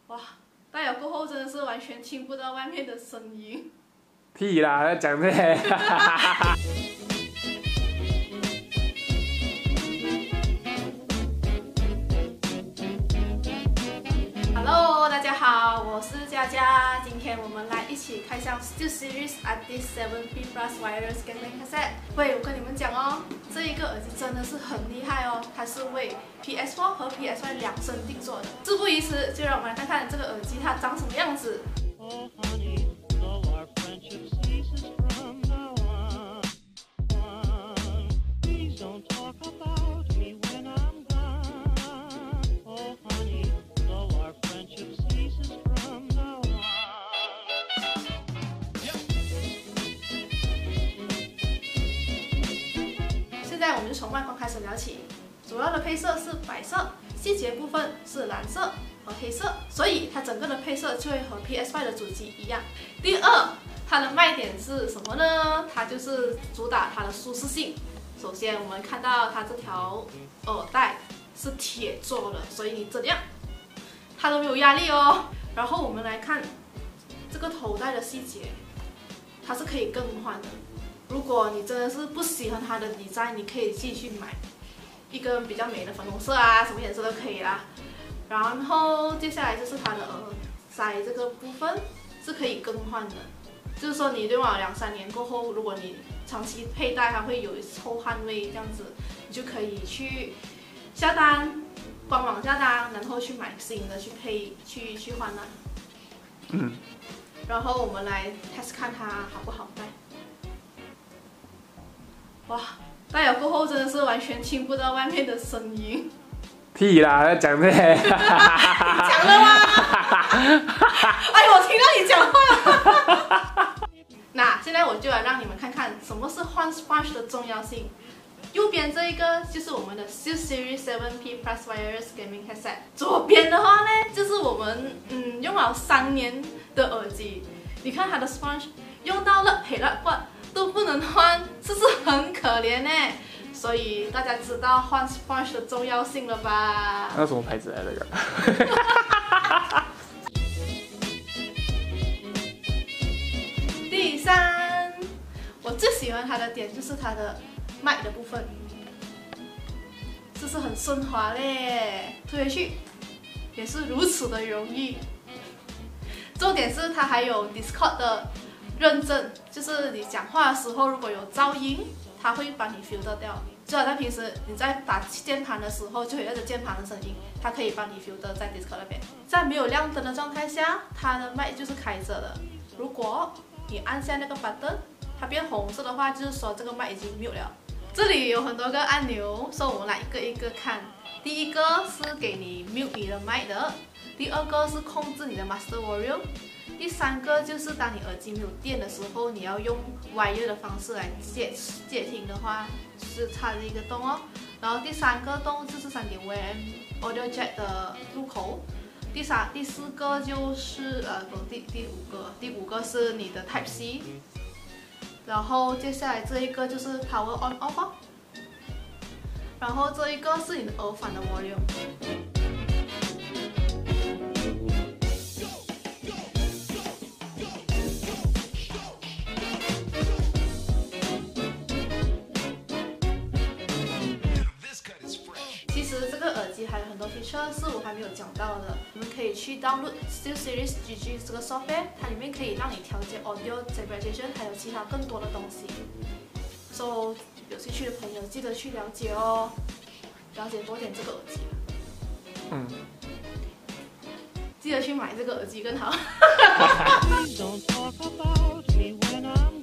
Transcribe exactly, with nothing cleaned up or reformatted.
哇，戴了过后真的是完全听不到外面的声音。 屁啦，在讲这些。 Hello， 大家好，我是佳佳。今天我们来一起开箱 SteelSeries Arctis seven P Plus Wireless Gaming Headset。喂，我跟你们讲哦，这一个耳机真的是很厉害哦，它是为 P S 四 和 P S five 量身定做的。事不宜迟，就让我们来看看这个耳机它长什么样子。Oh, honey, so our friendship ceases from now on. Please don't talk about me when I'm gone. Oh, honey, so our friendship ceases from now on. 现在我们就从外观开始聊起，主要的配色是白色，细节部分是蓝色和黑色，所以它整个的配色就会和 P S five 的主机一样。第二，它的卖点是什么呢？它就是主打它的舒适性。首先，我们看到它这条耳带是铁做的，所以你怎样它都没有压力哦。然后我们来看这个头带的细节，它是可以更换的。如果你真的是不喜欢它的 design， 你可以继续买一个比较美的粉红色啊，什么颜色都可以啦。然后接下来就是它的耳塞这个部分是可以更换的，就是说你用了两三年过后，如果你长期佩戴它会有臭汗味这样子，你就可以去下单，官网下单，然后去买新的去配去去换啦。嗯。然后我们来 test 看它好不好戴。哇，戴了过后真的是完全听不到外面的声音。 屁啦，在讲这些。 讲了吗？哎，我听到你讲话。那现在我就来让你们看看什么是换 sponge 的重要性。右边这一个就是我们的 SteelSeries seven P Plus Wireless Gaming Headset。左边的话呢，就是我们嗯用了三年的耳机。你看它的 sponge 用到了赔了挂都不能换，是不是很可怜呢？所以大家知道换 sponge 的重要性了吧？ 那什么牌子来的？这个？ 第三，我最喜欢它的点就是它的麦的部分，这是很顺滑嘞，推回去也是如此的容易。重点是它还有 Discord 的认证，就是你讲话的时候如果有噪音，它会帮你 filter 掉。就好像平时你在打键盘的时候，就有那个键盘的声音，它可以帮你 filter 在 Discord 那边。在没有亮灯的状态下，它的麦就是开着的。如果你按下那个 button， 它变红色的话，就是说这个麦已经 mute 了。这里有很多个按钮，所以我们来一个一个看。第一个是给你 mute 你的麦的，第二个是控制你的 master volume。第三个就是当你耳机没有电的时候，你要用 wire 的方式来接接听的话，是插着一个洞哦。然后第三个洞就是 三点五 mm audio jack 的入口。第三、第四个就是呃第第五个，第五个是你的 Type C。然后接下来这一个就是 power on off 哦。然后这一个是你的耳返的 volume。其实这个耳机还有很多 feature 是我还没有讲到的，你们可以去 download SteelSeries G G 这个 software， 它里面可以让你调节 audio stabilization， 还有其他更多的东西。所以有兴趣的朋友记得去了解哦，了解多点这个耳机。嗯，记得去买这个耳机更好。